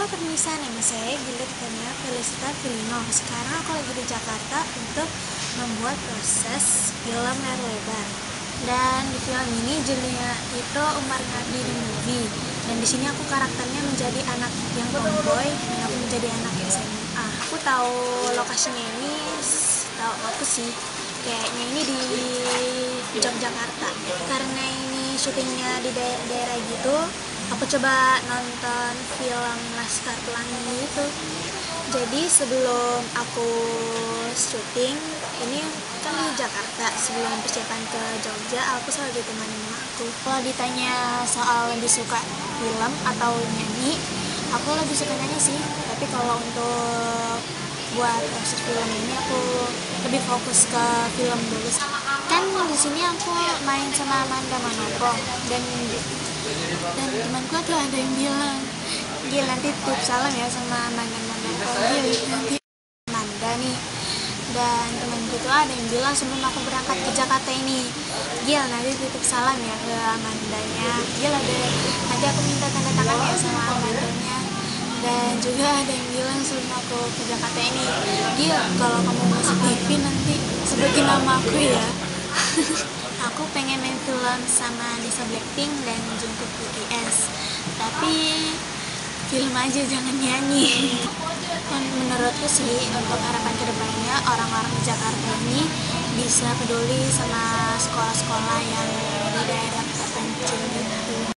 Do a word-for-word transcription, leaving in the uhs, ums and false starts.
Halo pemirsa, nama saya Gilda Titania Felicita Filino. Sekarang aku lagi di Jakarta untuk membuat proses film layar lebar. Dan di film ini judulnya itu Umar Ngabdi The Movie. Dan di sini aku karakternya menjadi anak yang tomboy dan aku menjadi anak S M A. Aku tahu lokasinya ini, tahu aku sih kayaknya ini di Yogyakarta. Karena ini syutingnya di daerah, daerah gitu, aku coba nonton film Laskar Pelangi itu. Jadi sebelum aku syuting ini kan di Jakarta, sebelum persiapan ke Jogja aku selalu ditemani mama aku. Kalau ditanya soal lebih suka film atau nyanyi, aku lebih suka nyanyi sih. Tapi kalau untuk buat proses film ini aku lebih fokus ke film dulu. Kan di sini aku main sama Amanda Manopo dan dan temanku tuh ada yang bilang, Gil nanti titip salam ya sama Amanda Manopo. Gil nanti Amanda nih. Dan temanku tuh ada yang bilang sebelum aku berangkat ke Jakarta ini, Gil nanti titip salam ya ke Amandanya. Gil ada nanti aku minta tanda tangan ya sama Amandanya. Dan juga ada yang bilang sebelum aku ke Jakarta ini, Gil kalau kamu masuk T V nanti sebutin nama aku ya. Aku pengen main film sama Lisa Blackpink dan Jungkook B T S, tapi film aja jangan nyanyi. Menurutku sih untuk harapan kedepannya orang-orang di Jakarta ini bisa peduli sama sekolah-sekolah yang di daerah terpencil gitu.